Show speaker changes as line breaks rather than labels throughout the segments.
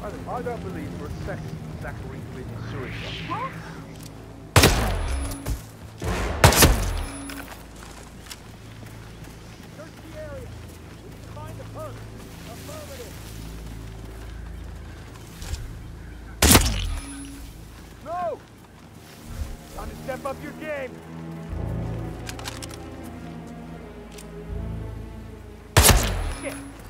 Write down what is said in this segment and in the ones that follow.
I don't believe for a second Zachary committed suicide.
What?
Search the area. We need to find the perk. Affirmative. No! Time to step up your game. Shit!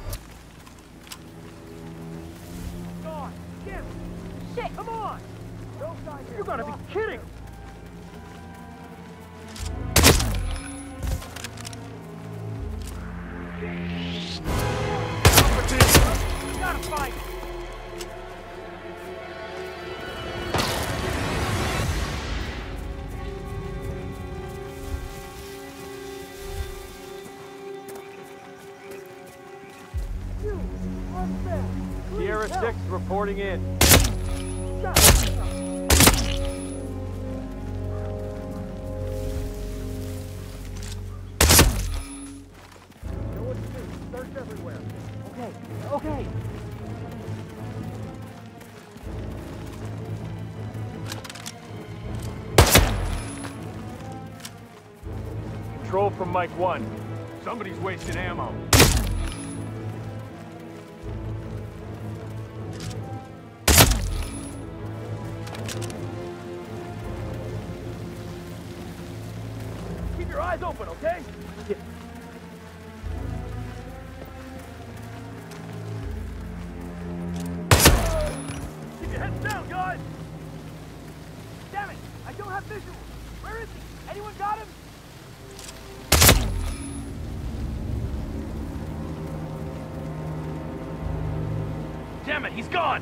Gone! Get him!
Shit!
Come on! No guy here. You gotta be kidding! You gotta fight!
Sierra 6 reporting in.
Search everywhere.
Okay, okay. Control from Mike 1. Somebody's wasting ammo.
Keep your eyes open, okay?
Yeah.
Keep your heads down, guys! Damn it! I don't have visual! Where is he? Anyone got him? Damn it, he's gone!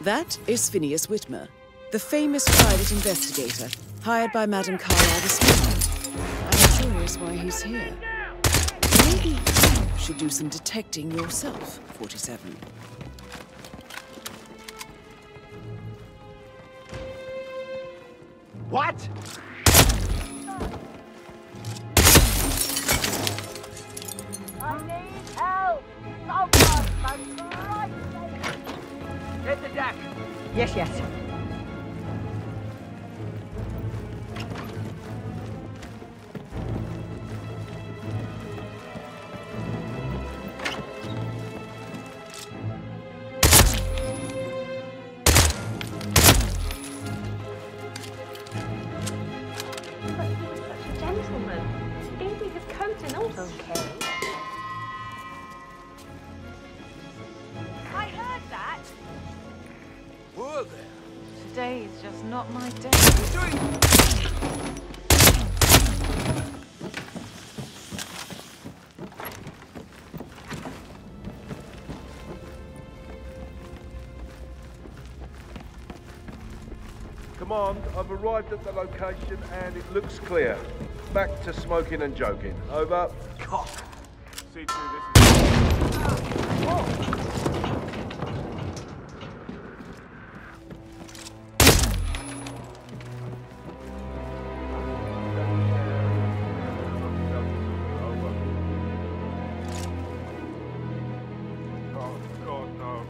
That is Phineas Whitmer, the famous private investigator hired by Madame Carlyle this morning. I'm curious why he's here. Maybe you should do some detecting yourself, 47.
What? I need help! Someone, for Christ's sake! Hit the deck!
Yes, yes.
But he was such a gentleman. He gave me his coat and all. Okay.
I heard that.
Whoa there!
Today is just not my day.
Command, I've arrived at the location and it looks clear. Back to smoking and joking. Over.
Cock!
C2, this is...
Oh, God, no.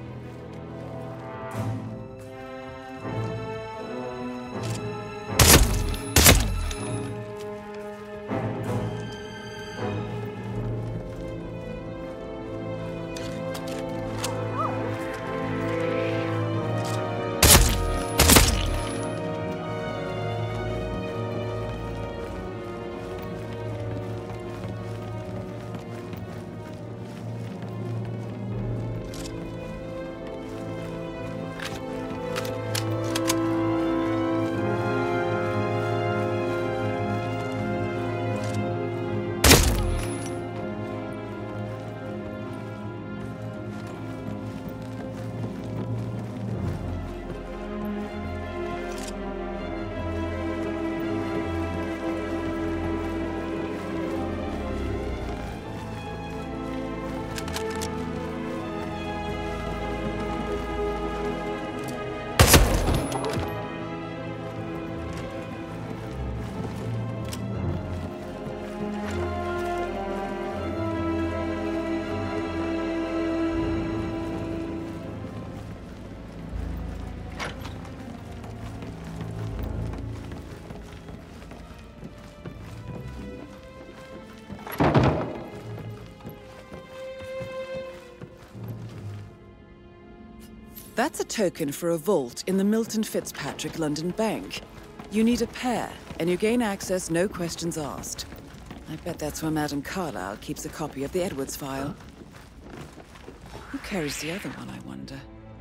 That's a token for a vault in the Milton Fitzpatrick London Bank. You need a pair, and you gain access no questions asked. I bet that's where Madame Carlyle keeps a copy of the Edwards file. Who carries the other one, I wonder?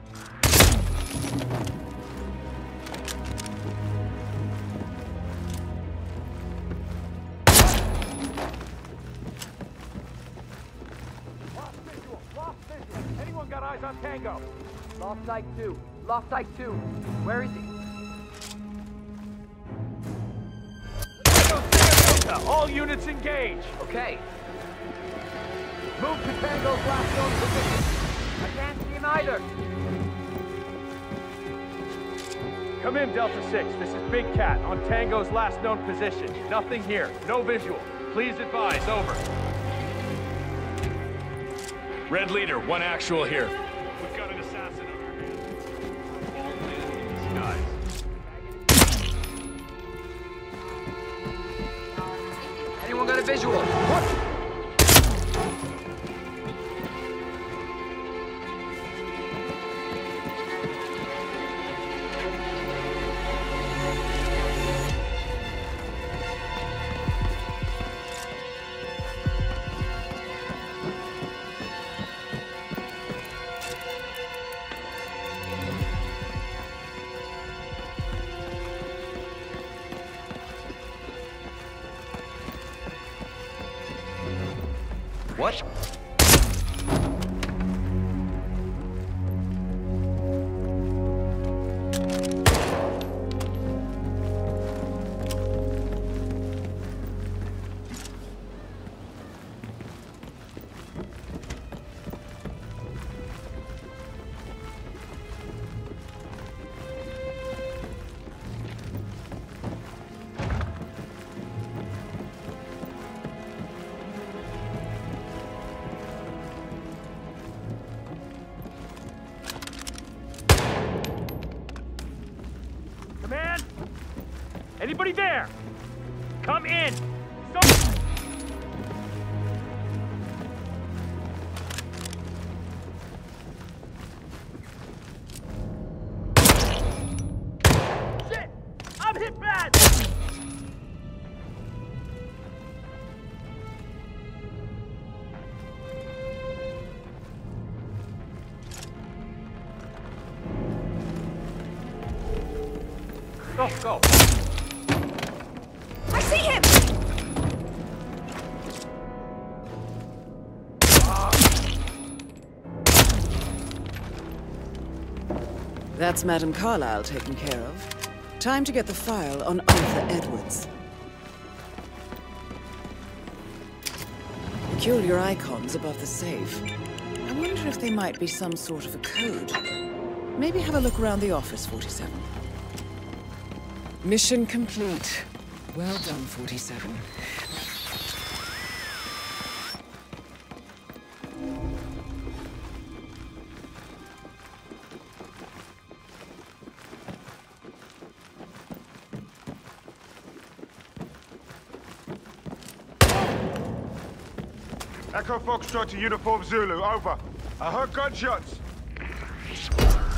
Lost visual! Anyone got eyes on Tango?
Lost sight 2. Lost sight 2. Where is he?
All units engage!
Okay.
Move to Tango's last known position!
I can't see him either.
Come in, Delta 6. This is Big Cat on Tango's last known position. Nothing here. No visual. Please advise. Over. Red Leader, one actual here. We've got an assassin on our hands. All men in disguise.
Anyone got a visual? What?
Anybody there? Come in! Some...
Shit! I'm hit bad!
Go!
I see him! That's Madame Carlyle taken care of. Time to get the file on Arthur Edwards. Peculiar icons above the safe. I wonder if they might be some sort of a code. Maybe have a look around the office, 47. Mission complete. Well done, 47.
Echo Foxtrot to Uniform Zulu, over. I heard gunshots.